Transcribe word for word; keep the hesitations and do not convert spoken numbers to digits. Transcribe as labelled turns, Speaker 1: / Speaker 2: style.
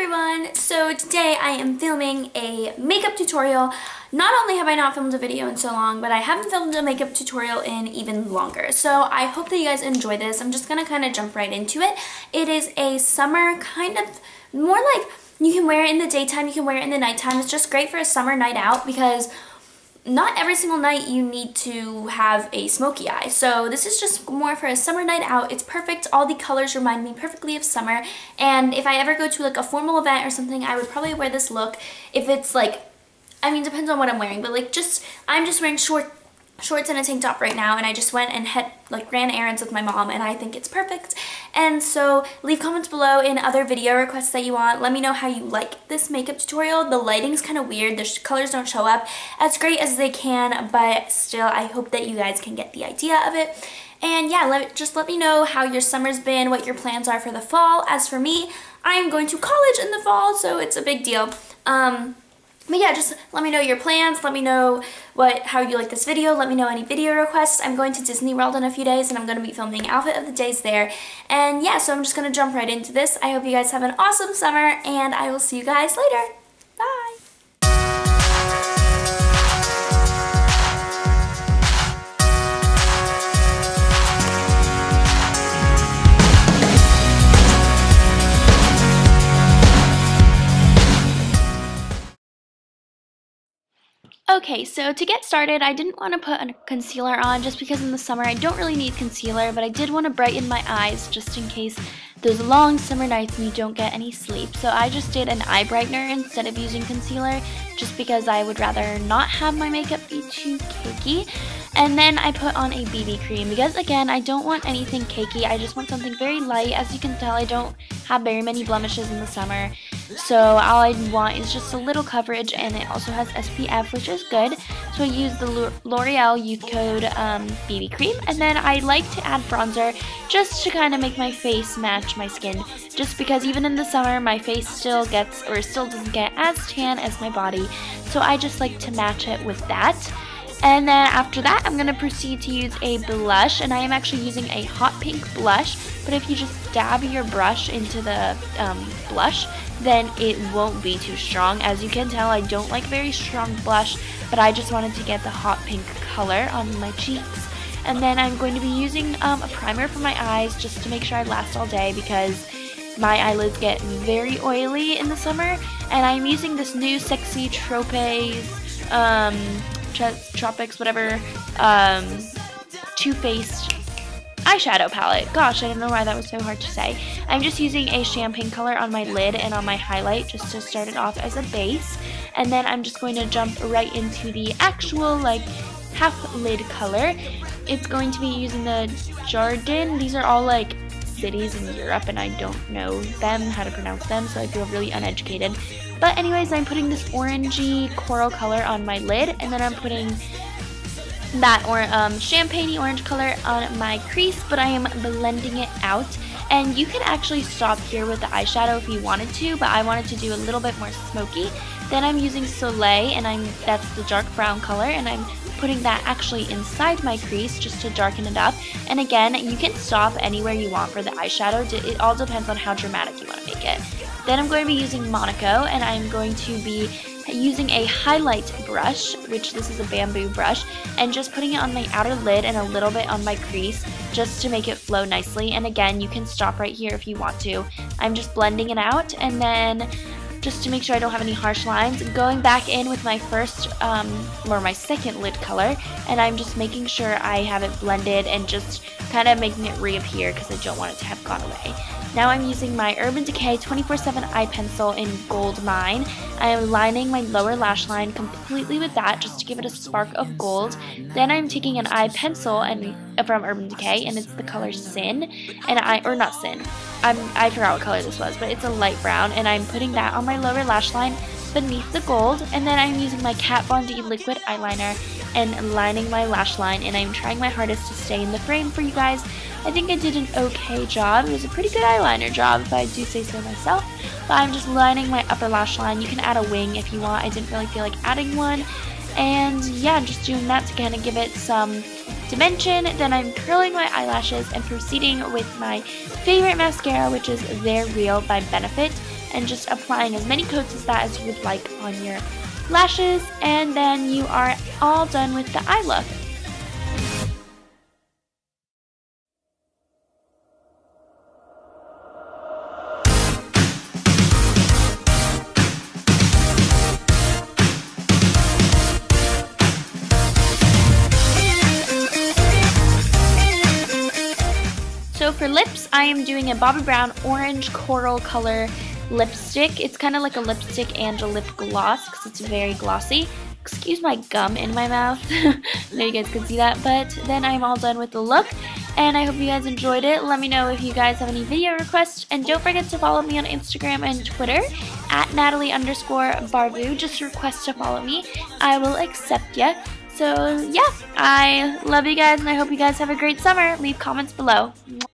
Speaker 1: everyone! So today I am filming a makeup tutorial. Not only have I not filmed a video in so long, but I haven't filmed a makeup tutorial in even longer. So I hope that you guys enjoy this. I'm just gonna kind of jump right into it. It is a summer kind of, more like you can wear it in the daytime, you can wear it in the nighttime. It's just great for a summer night out because not every single night you need to have a smoky eye. So this is just more for a summer night out. It's perfect. All the colors remind me perfectly of summer. And if I ever go to like a formal event or something, I would probably wear this look. If it's like, I mean, depends on what I'm wearing, but like just, I'm just wearing short shorts and a tank top right now, and I just went and had like ran errands with my mom, and I think it's perfect. And so leave comments below in other video requests that you want. Let me know how you like this makeup tutorial. The lighting's kind of weird, the colors don't show up as great as they can, but still I hope that you guys can get the idea of it. And yeah, let, just let me know how your summer's been, what your plans are for the fall. As for me, I'm going to college in the fall, so it's a big deal. Um, But yeah, just let me know your plans, let me know what how you like this video, let me know any video requests. I'm going to Disney World in a few days and I'm going to be filming outfit of the days there. And yeah, so I'm just going to jump right into this. I hope you guys have an awesome summer and I will see you guys later. Bye! Okay, so to get started, I didn't want to put a concealer on just because in the summer I don't really need concealer, but I did want to brighten my eyes just in case those long summer nights and you don't get any sleep. So I just did an eye brightener instead of using concealer just because I would rather not have my makeup be too cakey. And then I put on a B B cream because, again, I don't want anything cakey. I just want something very light. As you can tell, I don't have very many blemishes in the summer. So all I want is just a little coverage, and it also has S P F, which is good. So I use the L'Oreal Youth Code um, B B cream, and then I like to add bronzer just to kind of make my face match my skin. Just because even in the summer, my face still gets, or still doesn't get as tan as my body. So I just like to match it with that. And then after that, I'm going to proceed to use a blush, and I am actually using a hot pink blush, but if you just dab your brush into the um, blush, then it won't be too strong. As you can tell, I don't like very strong blush, but I just wanted to get the hot pink color on my cheeks. And then I'm going to be using um, a primer for my eyes just to make sure I last all day because my eyelids get very oily in the summer, and I'm using this new Sexy Tropez, um, Tropics, whatever, um, Too Faced eyeshadow palette. Gosh, I don't know why that was so hard to say. I'm just using a champagne color on my lid and on my highlight just to start it off as a base. And then I'm just going to jump right into the actual, like, half lid color. It's going to be using the Jardin. These are all, like, cities in Europe, and I don't know them, how to pronounce them, so I feel really uneducated. But anyways, I'm putting this orangey coral color on my lid, and then I'm putting that or um, champagne-y orange color on my crease, but I am blending it out. And you can actually stop here with the eyeshadow if you wanted to, but I wanted to do a little bit more smoky. Then I'm using Soleil, and I'm that's the dark brown color, and I'm putting that actually inside my crease just to darken it up. And again, you can stop anywhere you want for the eyeshadow. It all depends on how dramatic you want to make it. Then I'm going to be using Monaco, and I'm going to be using a highlight brush, which this is a bamboo brush, and just putting it on my outer lid and a little bit on my crease just to make it flow nicely. And again, you can stop right here if you want to. I'm just blending it out, and then just to make sure I don't have any harsh lines, going back in with my first um, or my second lid color, and I'm just making sure I have it blended and just kind of making it reappear because I don't want it to have gone away. Now I'm using my Urban Decay twenty-four seven eye pencil in Gold Mine. I am lining my lower lash line completely with that just to give it a spark of gold. Then I'm taking an eye pencil and from Urban Decay, and it's the color Sin, and I or not Sin. I'm I forgot what color this was, but it's a light brown, and I'm putting that on my lower lash line beneath the gold. And then I'm using my Kat Von D liquid eyeliner and lining my lash line, and I'm trying my hardest to stay in the frame for you guys. I think I did an okay job. It was a pretty good eyeliner job, if I do say so myself. But I'm just lining my upper lash line. You can add a wing if you want. I didn't really feel like adding one. And yeah, I'm just doing that to kind of give it some dimension. Then I'm curling my eyelashes and proceeding with my favorite mascara, which is They're Real by Benefit. and just applying as many coats as that as you would like on your lashes, and then you are all done with the eye look. So for lips, I am doing a Bobbi Brown orange coral color lipstick. It's kind of like a lipstick and a lip gloss because it's very glossy. Excuse my gum in my mouth. I know you guys can see that, but then I'm all done with the look, and I hope you guys enjoyed it. Let me know if you guys have any video requests, and don't forget to follow me on Instagram and Twitter at Natalie underscore Barbu. Just request to follow me. I will accept ya. So yeah, I love you guys, and I hope you guys have a great summer. Leave comments below.